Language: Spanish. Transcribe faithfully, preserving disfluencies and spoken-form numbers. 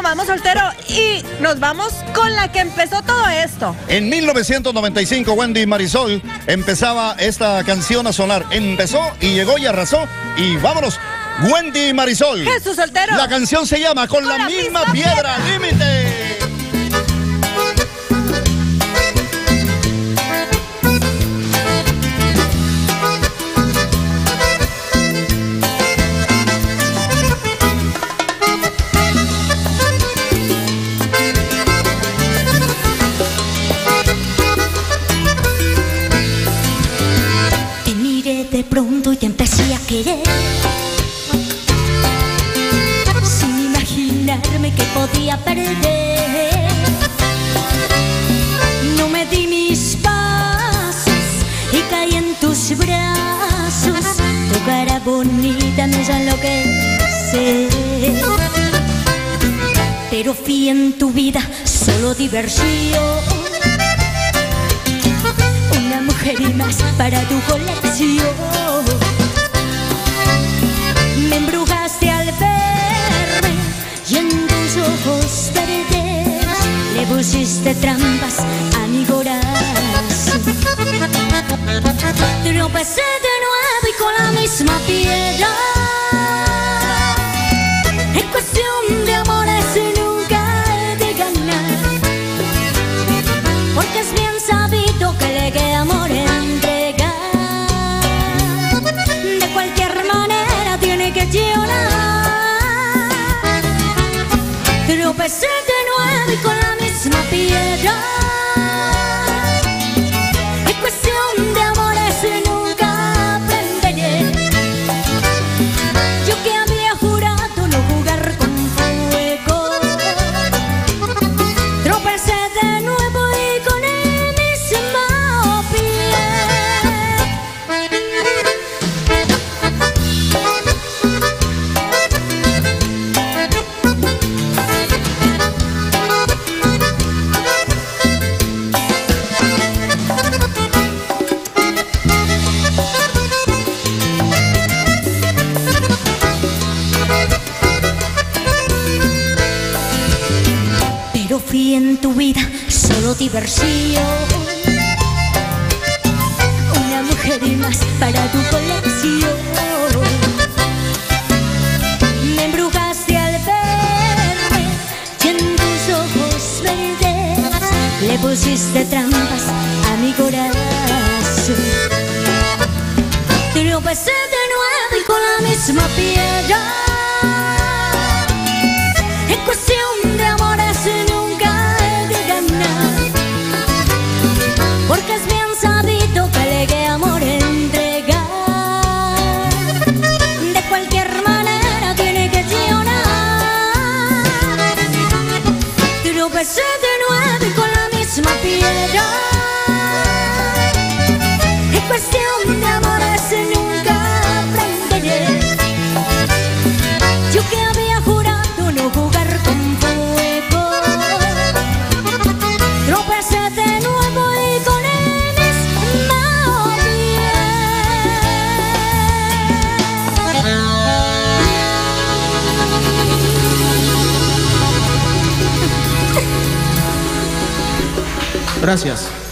Vamos soltero y nos vamos con la que empezó todo esto. En mil novecientos noventa y cinco, Wendy Marisol empezaba esta canción a sonar. Empezó y llegó y arrasó. Y vámonos, Wendy Marisol. Jesús Soltero. La canción se llama Con, con la, la misma, misma piedra, piedra. Límite. De pronto y te empecé a querer, sin imaginarme que podía perder. No me di mis pasos y caí en tus brazos. Tu cara bonita me hizo enloquecer, pero fui en tu vida solo diversión. Una mujer y más para tu colección. Me embrujaste al verme y en tus ojos verdes le pusiste trampas a mi corazón. Tropecé de nuevo y con la misma piedra. Es cuestión de amores y nunca de ganar, porque es bien sabido que le queda amor entregar. De cualquier manera tiene que llorar. Tropecé de nuevo y con la misma piedra. Es cuestión de amores y nunca aprenderé. Yo que había jurado no jugar con fuego. Tropecé de nuevo y con el mismo pie. Pero fui en tu vida solo diversión. Una mujer y más para tu colección. Me embrujaste al verme y en tus ojos verdes le pusiste trampas a mi corazón. Tropecé de nuevo y con la misma piedra. Es cuestión de amores y nunca de ganar, porque es bien sabido que le queda amor entregar. De cualquier manera tiene que llorar. Tropecé de nuevo y con la misma piedra. Es cuestión de amores y nunca aprenderé. Yo que había jurado no jugar con fuego. Tropecé de nuevo y con el mismo pie. Gracias.